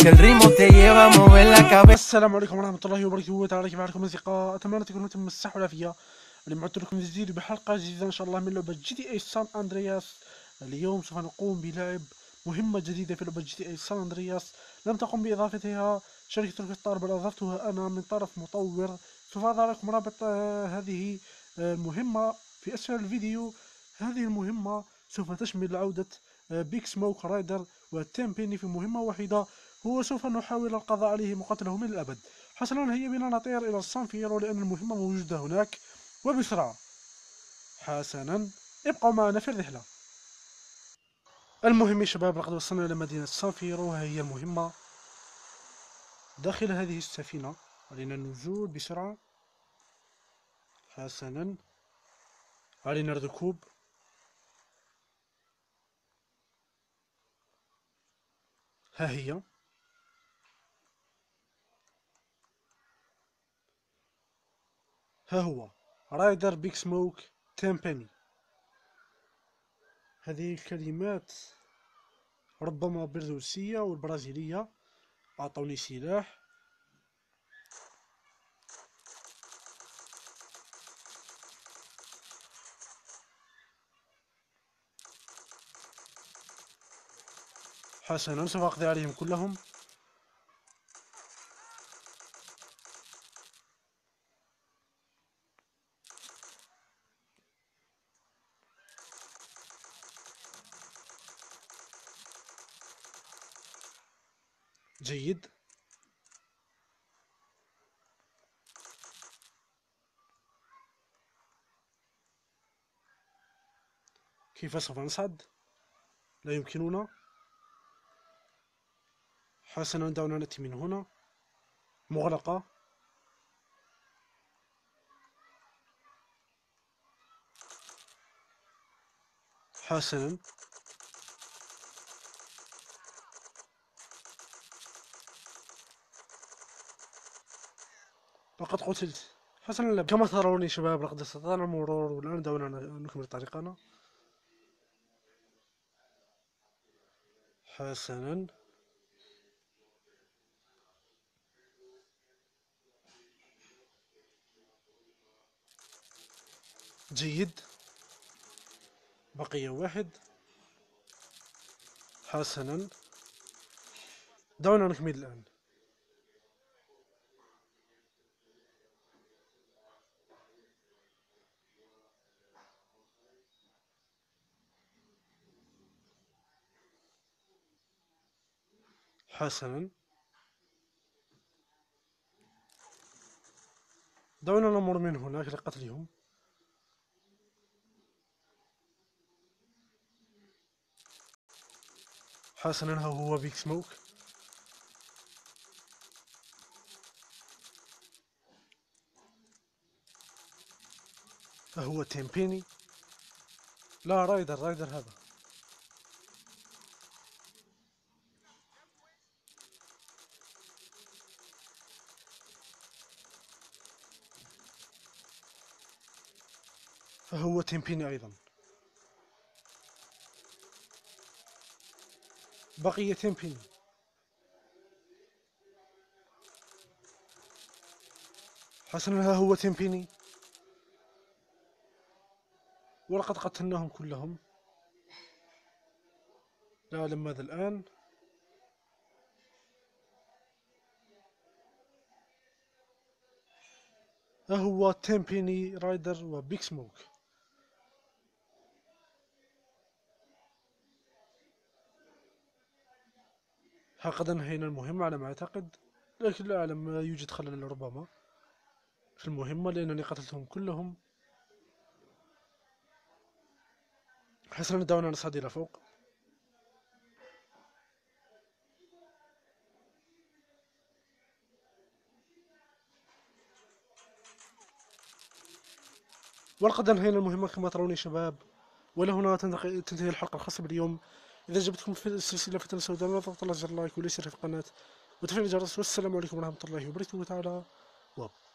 que el ritmo te lleva a mover la cabeza. السلام عليكم ورحمة الله وبركاته. تعالى كيف حالكم أصدقاء؟ أتمنى تكونوا تم الصحة والعافية. اليوم عدت لكم جديد بحلقة جديدة إن شاء الله من لعبة جي تي اي سان أندرياس. اليوم سوف نقوم بلعب مهمة جديدة في لعبة جي تي اي سان أندرياس، لم تقم بإضافتها شركة روكستار بل أضفتها أنا من طرف مطور. سوف أضع لكم رابط هذه المهمة في أسفل الفيديو. هذه المهمة سوف تشمل عودة بيك سموك رايدر وتيمبيني في مهمة واحدة، هو سوف نحاول القضاء عليه مقاتله من الأبد. حسنا، هيا بنا نطير إلى السانفيرو لأن المهمة موجودة هناك وبسرعة. حسنا، ابقوا معنا في الرحلة. المهم يا شباب، لقد وصلنا إلى مدينة سانفيرو وها هي المهمة داخل هذه السفينة. علينا النزول بسرعة. حسنا، علينا الركوب. ها هي. ها هو رايدر بيك سموك تيمبيني. هذه الكلمات ربما بالروسية والبرازيلية. أعطوني سلاح. حسنا، سوف أقضي عليهم كلهم. جيد. كيف سوف نصعد؟ لا يمكننا. حسنا، دعونا نأتي من هنا. مغلقة. حسنا، لقد قتلت. حسنا، كما ترون يا شباب لقد استطعنا المرور، والآن دعونا نكمل طريقنا. حسنا، جيد. بقي واحد. حسنا، دعونا نكمل الآن. حسنا، دعونا نمر من هناك لقتلهم. حسنا، ها هو بيك سموك. ها هو تيمبيني. لا، رايدر هذا. ها هو تيمبيني أيضا. بقي تيمبيني. حسنا، ها هو تيمبيني. ولقد قتلناهم كلهم. لا أعلم ماذا الآن. ها هو تيمبيني رايدر وبيك سموك. قد انهينا المهمة على ما أعتقد، لكن لا أعلم، يوجد خلل ربما في المهمة لأنني قتلتهم كلهم. حسنا، دعونا نصعد إلى فوق. ولقد انهينا المهمة كما ترون يا شباب، ولهنا تنتهي الحلقة الخاصة باليوم. إذا عجبتكم في السلسلة فتنسوا تنسوا ضغط على زر لايك والاشتراك في القناة وتفعيل الجرس. والسلام عليكم ورحمة الله وبركاته تعالى